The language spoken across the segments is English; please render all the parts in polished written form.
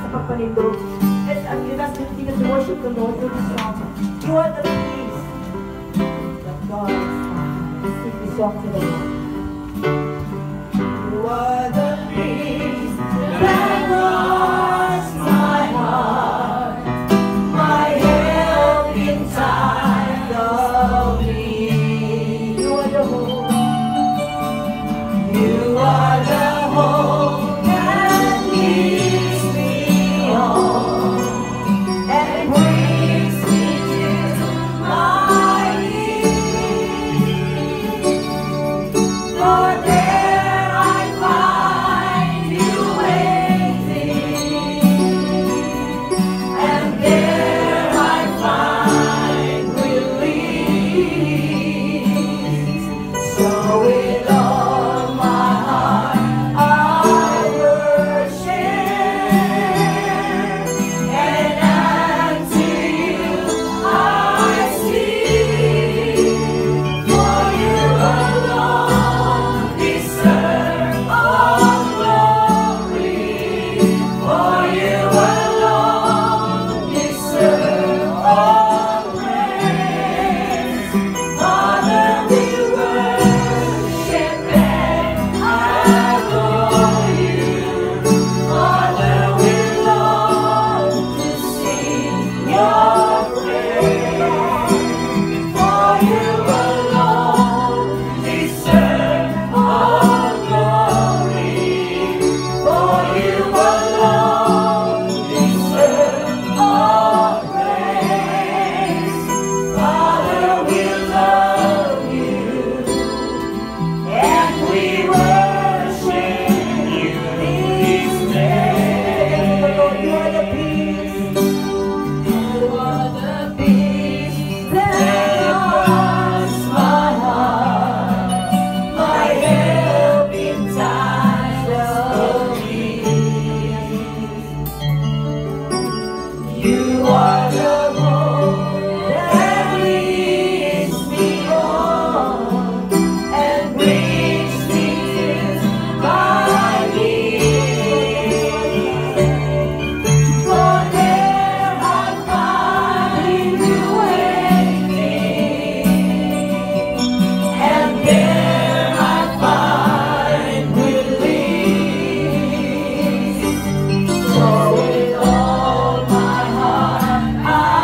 pagpanindo. And let us continue to worship the Lord through this song. You are the peace that God is mine. Sing this song to the Lord. You are the peace that guards my heart, my help in time of need. You are the hope. You are the hope that leads me on and brings me to my knees. For there I find you waiting, and there I find release. So with all my heart I worship, and unto you I sing. For you alone deserve all glory. For you alone deserve all praise. Father, we worship and adore you. Father, we long to sing your praise. For you alone deserve all glory. For you alone deserve all praise. Father, we love you and we worship you this day. You are the peace. You are the peace that guards my heart, my help in times of need. You are the hope that leads me on and brings me to my knees. For there I find you waiting, and there I find release. So with all my heart I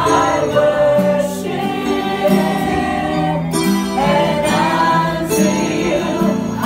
worship, and unto you I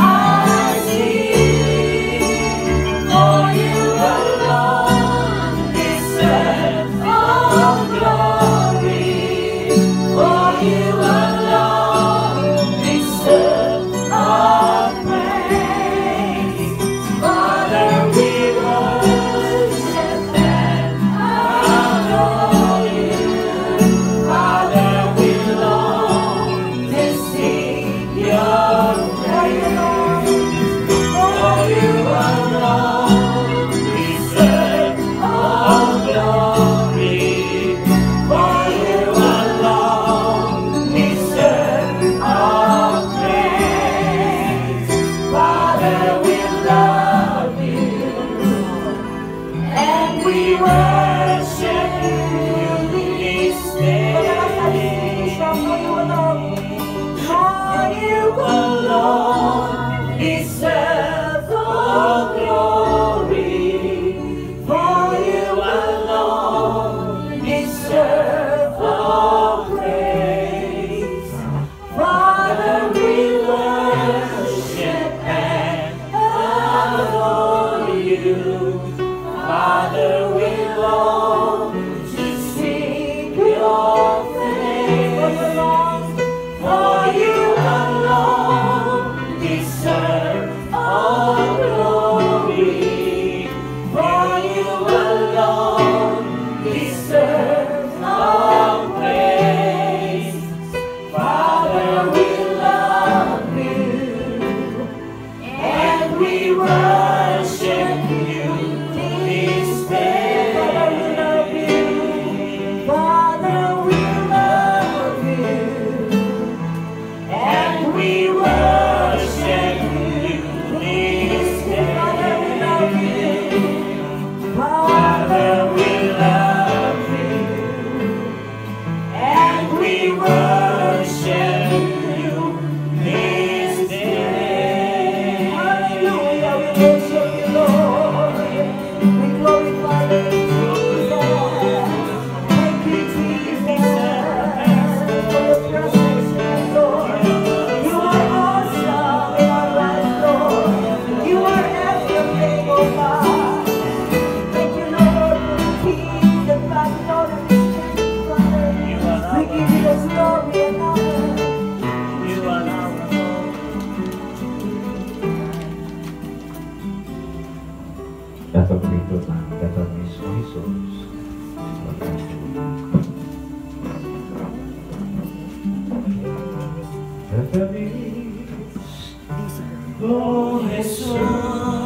sing. For you alone deserve all glory. For you alone deserve all praise. Father, we worship and adore you. Father, we long to sing your praise. For you alone deserve all glory. For you alone deserve all praise. Father, we love you and we worship you this day. For you alone deserve all glory. For you alone deserve all praise. Father, we worship and adore you. Father, we long to sing your praise. For you alone deserve all glory. For you alone deserve all praise. Father, we love you and we worship you this day. favorito canta mismo Jesús. Feliz con Jesús.